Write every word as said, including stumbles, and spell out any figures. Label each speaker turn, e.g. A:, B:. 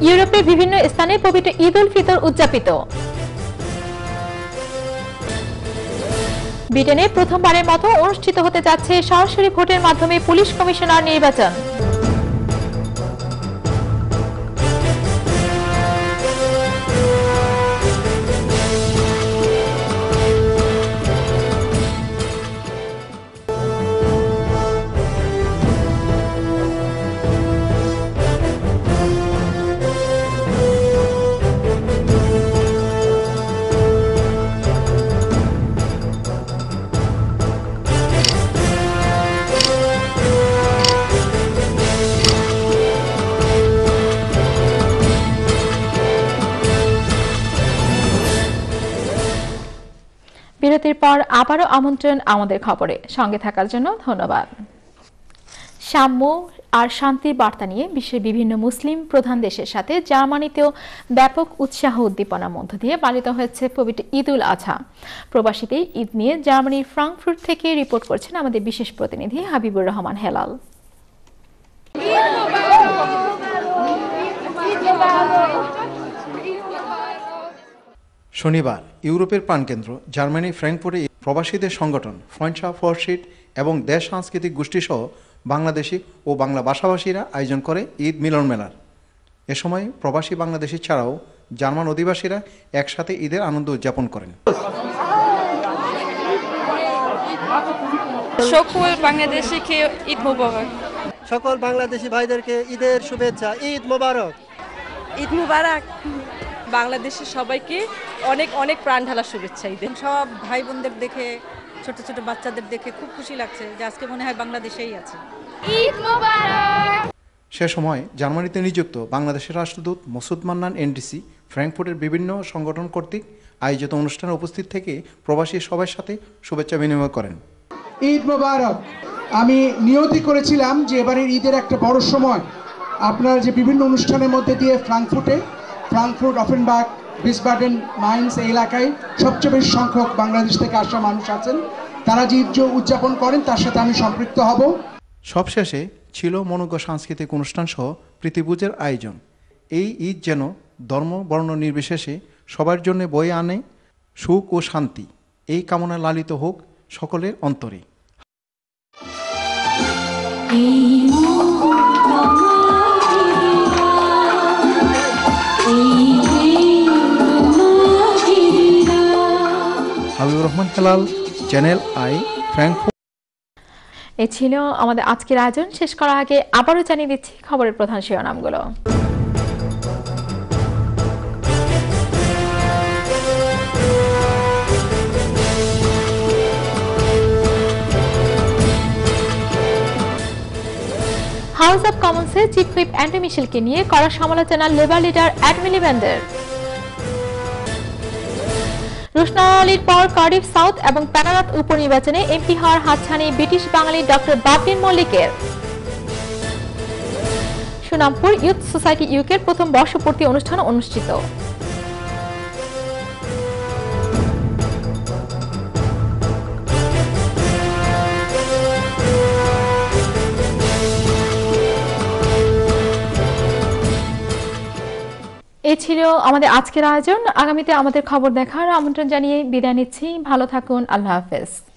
A: ইউরোপের বিভিন্ন স্থানে পবিত্র ঈদ উল ফিতর উদযাপিত। ব্রিটেনে প্রথমবারের মতো অনুষ্ঠিত হতে যাচ্ছে সরাসরি ভোটের মাধ্যমে পুলিশ কমিশনার নির্বাচন। বিরতির পর আবারও আমন্ত্রণ আমাদের খবরে সঙ্গে থাকার জন্য ধন্যবাদ। সাম্য আর শান্তির বার্তা নিয়ে বিশ্বের বিভিন্ন মুসলিম প্রধান দেশের সাথে জার্মানিতেও ব্যাপক উৎসাহ উদ্দীপনার মধ্য দিয়ে পালিত হয়েছে পবিত্র ঈদ উল আজহা। প্রবাসীদের ঈদ নিয়ে জার্মানির ফ্রাঙ্কফুর্ট থেকে রিপোর্ট করছেন আমাদের বিশেষ প্রতিনিধি হাবিবুর রহমান হেলাল।
B: শনিবার ইউরোপের প্রাণকেন্দ্র জার্মানি ফ্র্যাঙ্কফুর্টে প্রবাসীদের সংগঠন ফ্রেন্ডশিপ ফরশিট এবং দেশ সাংস্কৃতিক গোষ্ঠীসহ বাংলাদেশি ও বাংলা ভাষাভাষীরা আয়োজন করে ঈদ মিলন মেলার। এ সময় প্রবাসী বাংলাদেশি ছাড়াও জার্মান অধিবাসীরা একসাথে ঈদের আনন্দ উদযাপন করেন।
C: সকল বাংলাদেশিকে ঈদ মোবারক।
D: সকল বাংলাদেশি ভাইদেরকে ঈদের শুভেচ্ছা। ঈদ মোবারক।
C: ঈদ মোবারক। বাংলাদেশের সবাইকে অনেক অনেক প্রাণ ঢালা শুভেচ্ছা। ঈদের
E: সব ভাই বোনদের দেখে, ছোট ছোট বাচ্চাদের দেখে খুব খুশি লাগছে যে আজকে মনে হয় বাংলাদেশেই আছে।
C: ঈদ মোবারক।
B: সে সময় জার্মানিতে নিযুক্ত বাংলাদেশের রাষ্ট্রদূত মসুদ মান্নান এনডিসি ফ্র্যাঙ্কফুর্টের বিভিন্ন সংগঠন কর্তৃক আয়োজিত অনুষ্ঠানে উপস্থিত থেকে প্রবাসী সবার সাথে শুভেচ্ছা বিনিময় করেন।
F: ঈদ মোবারক। আমি নিয়তি করেছিলাম যে এবারের ঈদের একটা বড় সময় আপনারা যে বিভিন্ন অনুষ্ঠানের মধ্যে দিয়ে ফ্রাঙ্কফুর্টে ফ্রাঙ্কফুর্ট, অফেনবার্গ, বিসবাডেন, মাইন্স এই এলাকায় সবচেয়ে বেশি সংখ্যক বাংলাদেশ থেকে আসা মানুষ আছেন, তারা যে ঈদ উদযাপন করেন তার সাথে আমি সম্পৃক্ত হব।
B: সবশেষে ছিল মনোজ্ঞ সাংস্কৃতিক অনুষ্ঠান সহ প্রীতিভোজের আয়োজন। এই ঈদ যেন ধর্ম বর্ণ নির্বিশেষে সবার জন্য বয়ে আনে সুখ ও শান্তি, এই কামনা লালিত হোক সকলের অন্তরে। Habibur Rahman Helal, channel I, Frankfurt.
A: এ ছিল আমাদের আজকের আয়োজন। শেষ করার আগে আবারও জানিয়ে দিচ্ছি খবরের প্রধান শিরোনামগুলো। হাউস অব কমন্সে চিফ হুইপ অ্যান্ড্রু মিশেলকে নিয়ে কড়া সমালোচনা লেবার লিডার এড মিলিব্যান্ডের। রুশনালীর পর কার্ডিফ সাউথ এবং প্যানারাত উপনির্বাচনে এমপি হওয়ার হাতছানি ব্রিটিশ বাঙালি ডক্টর বাবলিন মল্লিকের। সুনামপুর ইউথ সোসাইটি ইউকের প্রথম বর্ষপূর্তি অনুষ্ঠান অনুষ্ঠিত। এ ছিল আমাদের আজকের আয়োজন। আগামীতে আমাদের খবর দেখার আমন্ত্রণ জানিয়ে বিদায় নিচ্ছি। ভালো থাকুন। আল্লাহ হাফেজ।